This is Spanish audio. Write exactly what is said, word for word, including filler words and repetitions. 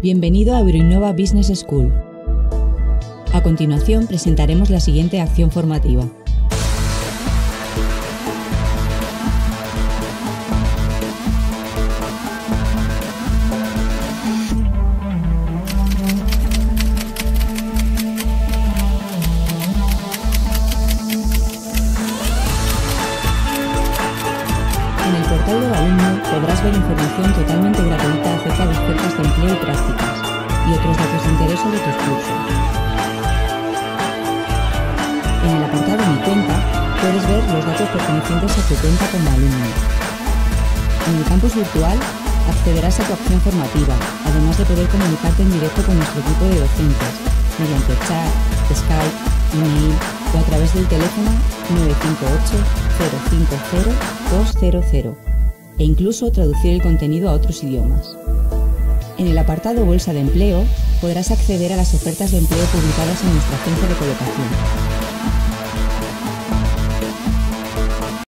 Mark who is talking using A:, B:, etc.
A: Bienvenido a Euroinnova Business School. A continuación presentaremos la siguiente acción formativa. En el portal del alumno podrás ver información totalmente gratuita acerca de ofertas de empleo y prácticas, y otros datos de interés sobre tus cursos. En el apartado Mi cuenta puedes ver los datos pertenecientes a tu cuenta como alumno. En el campus virtual accederás a tu acción formativa, además de poder comunicarte en directo con nuestro equipo de docentes, mediante chat, Skype, email o a través del teléfono nueve cinco ocho, cero cinco cero, dos cero cero e incluso traducir el contenido a otros idiomas. En el apartado Bolsa de Empleo podrás acceder a las ofertas de empleo publicadas en nuestra agencia de colocación.